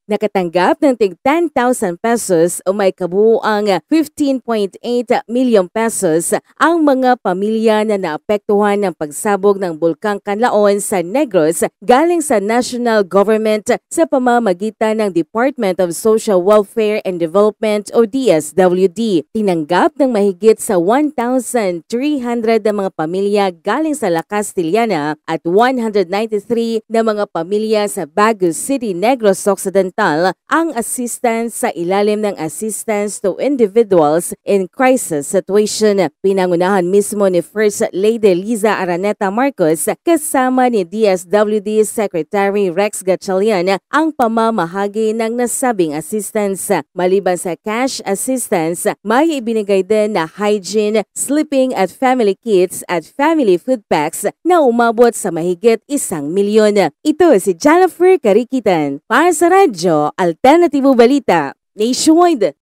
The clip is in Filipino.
Nakatanggap ng tig 10,000 pesos o may kabuuang 15.8 million pesos ang mga pamilya na naapektuhan ng pagsabog ng Bulkang Kanlaon sa Negros galing sa national government sa pamamagitan ng Department of Social Welfare and Development o DSWD. Tinanggap ng mahigit sa 1,300 na mga pamilya galing sa La Castillana at 193 na mga pamilya sa Baguio City, Negros Occidental ang assistance sa ilalim ng Assistance to Individuals in Crisis Situation. Pinangunahan mismo ni First Lady Liza Araneta Marcos kasama ni DSWD Secretary Rex Gatchalian ang pamamahagi ng nasabing assistance. Maliban sa cash assistance, may ibinigay din na hygiene, sleeping at family kits at family food packs na umabot sa mahigit 1 milyon. Ito si Jennifer Carikitan para sa Radyo Alternatibo Balita Nationwide.